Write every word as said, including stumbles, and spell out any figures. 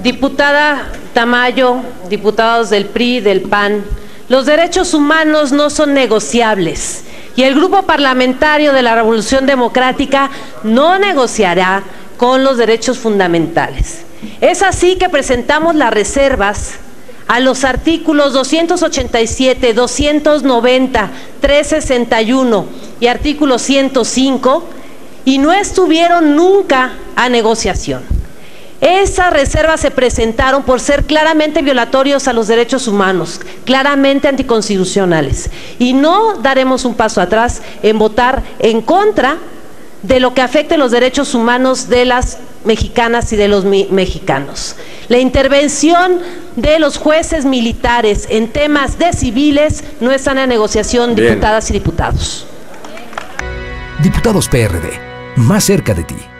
Diputada Tamayo, diputados del P R I, del P A N, los derechos humanos no son negociables y el Grupo Parlamentario de la Revolución Democrática no negociará con los derechos fundamentales. Es así que presentamos las reservas a los artículos doscientos ochenta y siete, doscientos noventa, trescientos sesenta y uno y artículo ciento cinco y no estuvieron nunca a negociación. Esas reservas se presentaron por ser claramente violatorios a los derechos humanos, claramente anticonstitucionales, y no daremos un paso atrás en votar en contra de lo que afecte los derechos humanos de las mexicanas y de los mexicanos. La intervención de los jueces militares en temas de civiles no están en negociación, Bien. Diputadas y diputados. Diputados P R D, más cerca de ti.